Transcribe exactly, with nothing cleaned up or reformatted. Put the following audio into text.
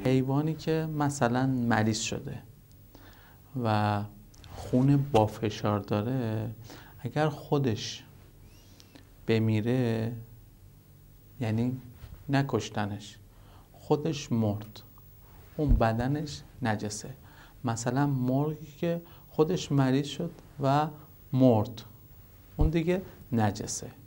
حیوانی که مثلا مریض شده و خون با فشار داره، اگر خودش بمیره، یعنی نکشتنش، خودش مرد، اون بدنش نجسه. مثلا مرغی که خودش مریض شد و مرد، اون دیگه نجسه.